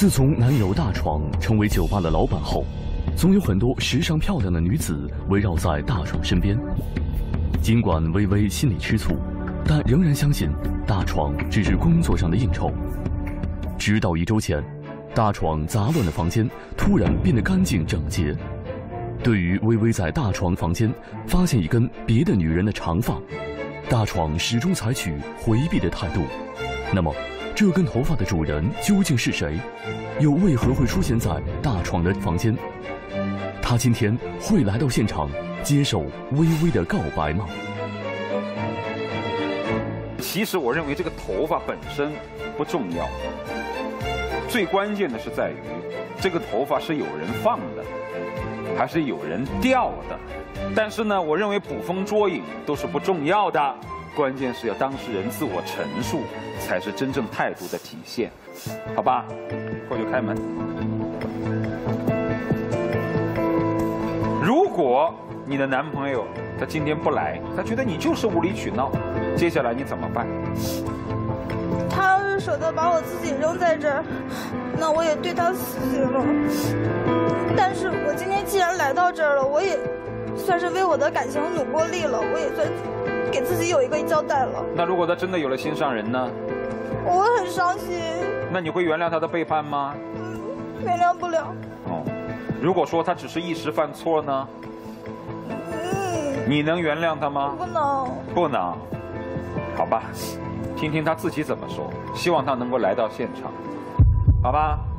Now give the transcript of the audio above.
自从男友大闯成为酒吧的老板后，总有很多时尚漂亮的女子围绕在大闯身边。尽管微微心里吃醋，但仍然相信大闯只是工作上的应酬。直到1周前，大闯杂乱的房间突然变得干净整洁。对于微微在大闯房间发现一根别的女人的长发，大闯始终采取回避的态度。那么，这根头发的主人究竟是谁？又为何会出现在大闯的房间？他今天会来到现场接受微微的告白吗？ 其实我认为这个头发本身不重要，最关键的是在于这个头发是有人放的，还是有人掉的。但是呢，我认为捕风捉影都是不重要的，关键是要当事人自我陈述，才是真正态度的体现，好吧？过去开门。如果你的男朋友他今天不来，他觉得你就是无理取闹，接下来你怎么办？ 他要是舍得把我自己扔在这儿，那我也对他死心了。但是我今天既然来到这儿了，我也算是为我的感情努过力了，我也算给自己有一个交代了。 那如果他真的有了心上人呢？ 我很伤心。 那你会原谅他的背叛吗？ 原谅不了。 哦，如果说他只是一时犯错呢？你能原谅他吗？ 不能。 不能。好吧，听听他自己怎么说。希望他能够来到现场，好吧？